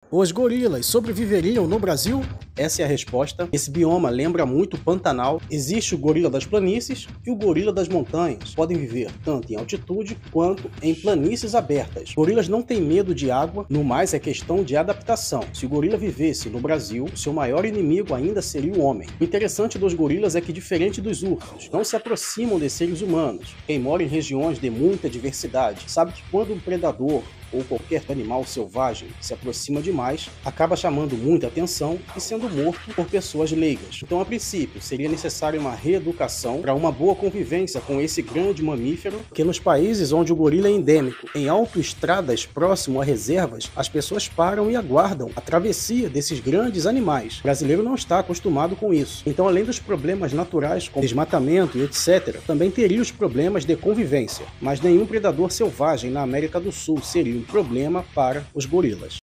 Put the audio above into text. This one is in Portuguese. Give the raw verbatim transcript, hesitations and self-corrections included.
Os gorilas sobreviveriam no Brasil? Essa é a resposta. Esse bioma lembra muito o Pantanal. Existe o gorila das planícies e o gorila das montanhas. Podem viver tanto em altitude quanto em planícies abertas. Gorilas não têm medo de água, no mais é questão de adaptação. Se o gorila vivesse no Brasil, seu maior inimigo ainda seria o homem. O interessante dos gorilas é que, diferente dos ursos, não se aproximam de seres humanos. Quem mora em regiões de muita diversidade sabe que quando um predador ou qualquer animal selvagem se aproxima demais, acaba chamando muita atenção e sendo morto por pessoas leigas. Então, a princípio, seria necessária uma reeducação para uma boa convivência com esse grande mamífero, que nos países onde o gorila é endêmico, em autoestradas próximo a reservas, as pessoas param e aguardam a travessia desses grandes animais. O brasileiro não está acostumado com isso. Então, além dos problemas naturais como desmatamento e etcétera, também teria os problemas de convivência. Mas nenhum predador selvagem na América do Sul seria um problema para os gorilas.